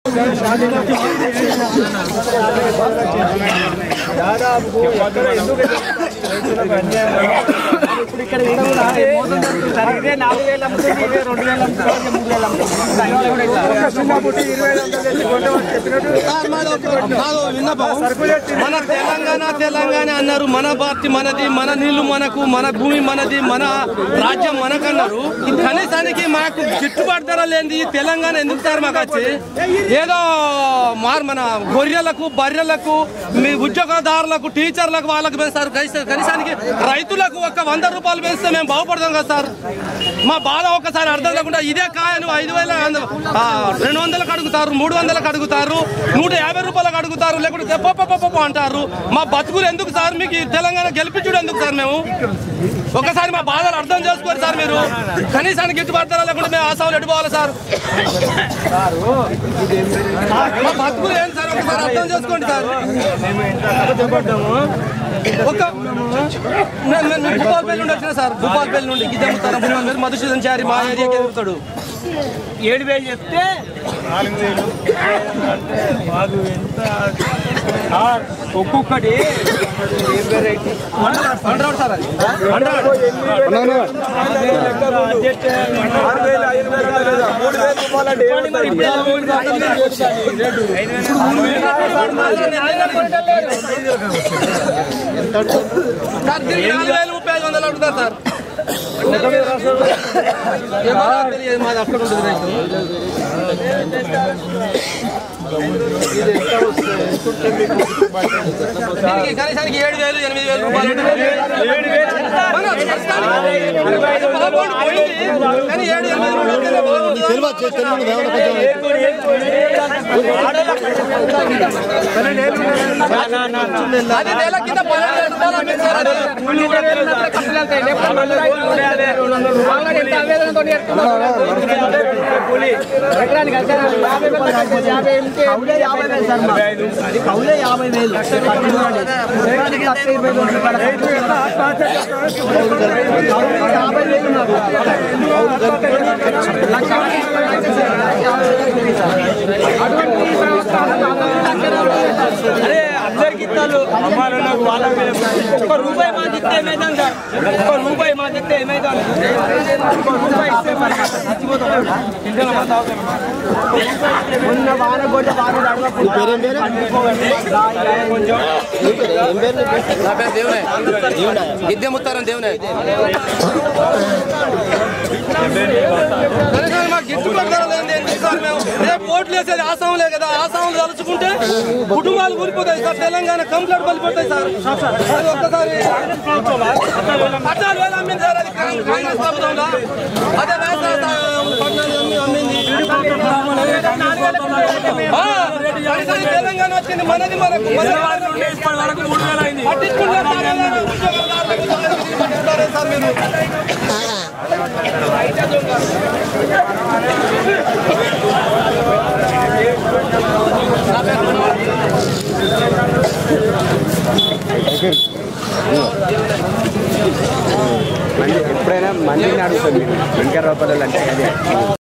ఇప్పుడు ఇక్కడ సరిగ్గా 4000 అమ్ముతుంది 2000 అమ్ముతుంది 3000 మన తెలంగాణ అన్నారు. మన పార్టీ మనది, మన నీళ్లు మనకు, మన భూమి మనది, మన రాజ్యం మనకన్నారు. కనీసానికి మాకు గిట్టుబాటు ధర లేని తెలంగాణ ఎందుకు సార్ మాకు వచ్చి ఏదో మన గొర్రెలకు బర్రెలకు మీ ఉద్యోగదారులకు టీచర్లకు వాళ్ళకు పెంచుతారు. కనీసానికి రైతులకు ఒక 100 రూపాయలు పెంచితే మేము బాగుపడతాం కదా సార్. మా బాధ ఒకసారి అర్థం లేకుండా ఇదే కాయను 5,200 అడుగుతారు, 300 అడుగుతారు, 150 రూపాయలకు అడుగుతారు, లేకుంటే పొప్ప అంటారు. మా బతుకులు ఎందుకు సార్? మీకు తెలంగాణ గెలిపించుడు ఎందుకు సార్? మేము ఒకసారి మా బాధలు అర్థం చేసుకోరు సార్. మీరు కనీసానికి గిట్టుబాటు ధర లేకుండా మేము ఆశాలు ఎడిపోవాలి సార్. మా బతుకులు ఏంటి సార్? ఒకసారి అర్థం చేసుకోండి సార్. ఒక భూపాలపల్లి నుండి వచ్చిన సార్, భూపాలపల్లి నుండి గిద్దెమ్ముతారు మధుసూదన్ చారి మా ఏరియాకి ఎదుగుతాడు. 7,000 చెప్తే 4,000 ఒక్కొక్కటి అడుగుతారు సార్. మాది అక్కడ ఉంటుంది రైతు. కనీసానికి 7,000 8,000 రూపాయలు కానీ 7,000 అది నెల కింద 12,000 అందరికి ఇస్తారు. అమ్మాలకు వాళ్ళకి ₹1 మా చెప్తే ఏమైందాం సార్? ₹1 మా చెప్తే ఏమైందాం? ₹1 ఇస్తే మరి గిద్దెముత్తారని దేవునే మాకు గిట్టుబాటు ధర లేదు. రేపు ఓట్లు వేసేది ఆసాములే కదా. ఆసాములు తలుచుకుంటే కుటుంబాలు కూలిపోతాయి సార్. తెలంగాణ కంప్లీట్ పడిపోతాయి సార్. అది ఒక్కసారి 14,000 అమ్మింది సార్. అది కాంగ్రెస్ ప్రభుత్వంలో అదే అమ్మింది. తెలంగాణ వచ్చింది మనది మనకు పట్టించుకుంటారు సార్ మీరు. ఎప్పుడైనా మందిని అడుగుతుంది ₹20 అంటే